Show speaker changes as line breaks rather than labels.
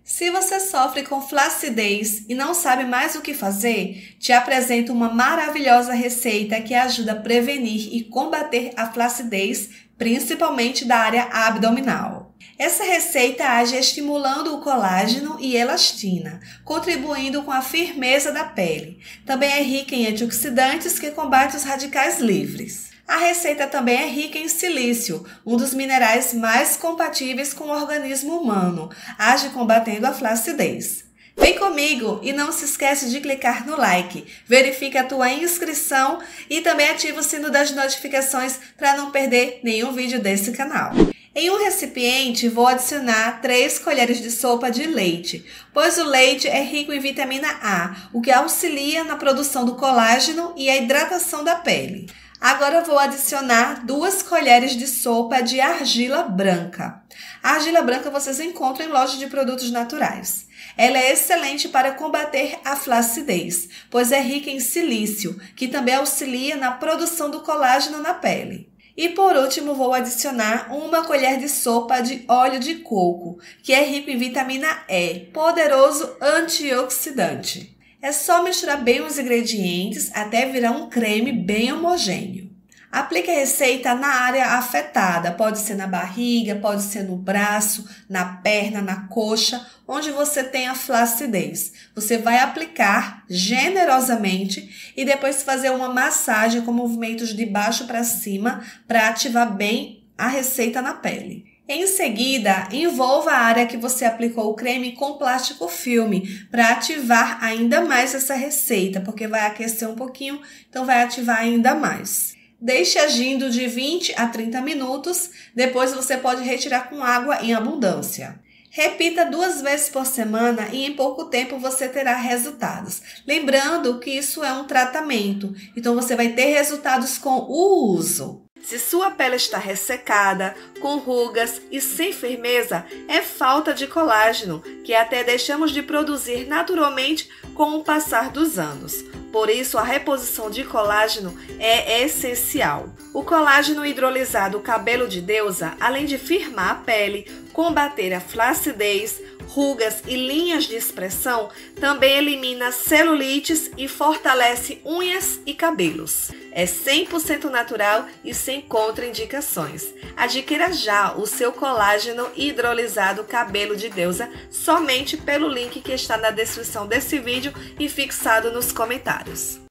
Se você sofre com flacidez e não sabe mais o que fazer, te apresento uma maravilhosa receita que ajuda a prevenir e combater a flacidez, principalmente da área abdominal. Essa receita age estimulando o colágeno e elastina, contribuindo com a firmeza da pele. Também é rica em antioxidantes que combatem os radicais livres. A receita também é rica em silício, um dos minerais mais compatíveis com o organismo humano, age combatendo a flacidez. Vem comigo e não se esquece de clicar no like, verifique a tua inscrição e também ativa o sino das notificações para não perder nenhum vídeo desse canal. Em um recipiente, vou adicionar 3 colheres de sopa de leite, pois o leite é rico em vitamina A, o que auxilia na produção do colágeno e a hidratação da pele. Agora vou adicionar 2 colheres de sopa de argila branca. A argila branca vocês encontram em lojas de produtos naturais. Ela é excelente para combater a flacidez, pois é rica em silício, que também auxilia na produção do colágeno na pele. E por último, vou adicionar 1 colher de sopa de óleo de coco, que é rico em vitamina E, poderoso antioxidante. É só misturar bem os ingredientes até virar um creme bem homogêneo. Aplique a receita na área afetada, pode ser na barriga, pode ser no braço, na perna, na coxa, onde você tem a flacidez. Você vai aplicar generosamente e depois fazer uma massagem com movimentos de baixo para cima para ativar bem a receita na pele. Em seguida, envolva a área que você aplicou o creme com plástico filme para ativar ainda mais essa receita, porque vai aquecer um pouquinho, então vai ativar ainda mais. Deixe agindo de 20 a 30 minutos, depois você pode retirar com água em abundância. Repita 2 vezes por semana e em pouco tempo você terá resultados. Lembrando que isso é um tratamento, então você vai ter resultados com o uso. Se sua pele está ressecada, com rugas e sem firmeza, é falta de colágeno, que até deixamos de produzir naturalmente com o passar dos anos. Por isso, a reposição de colágeno é essencial. O colágeno hidrolisado cabelo de deusa, além de firmar a pele, combater a flacidez, rugas e linhas de expressão, também elimina celulites e fortalece unhas e cabelos. É 100% natural e sem contraindicações. Adquira já o seu colágeno hidrolisado cabelo de deusa somente pelo link que está na descrição desse vídeo e fixado nos comentários.